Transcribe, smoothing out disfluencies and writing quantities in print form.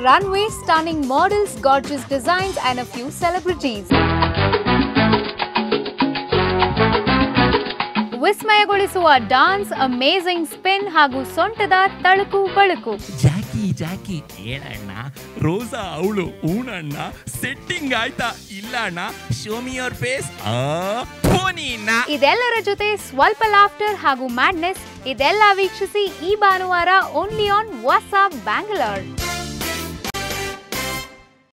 runway, stunning models, gorgeous designs and a few celebrities. ವಿಸ್ಮಯಗೊಳಿಸುವ dance, amazing spin ಹಾಗೂ ಸೊಂಟದ ತಳುಕು ಬಳುಕು. ಜಾಕಿ ಏನಣ್ಣ, ರೋಸಾ ಅವಳು ಹೂಣಣ್ಣ, ಸೆಟ್ಟಿಂಗ್ ಆಯ್ತಾ ಇಲ್ಲ ಅಣ್ಣ, ಶೋ ಮಿ ಯುವರ್ ಫೇಸ್. ಇದೆಲ್ಲರ ಜೊತೆ ಸ್ವಲ್ಪ ಲಾಫ್ಟರ್ ಹಾಗೂ ಮ್ಯಾಡ್ನೆಸ್, ಇದೆಲ್ಲ ವೀಕ್ಷಿಸಿ ಈ ಭಾನುವಾರ ಓನ್ಲಿ ಆನ್ ವಾಟ್ಸ್ಆಪ್ ಬ್ಯಾಂಗ್ಳೂರ್.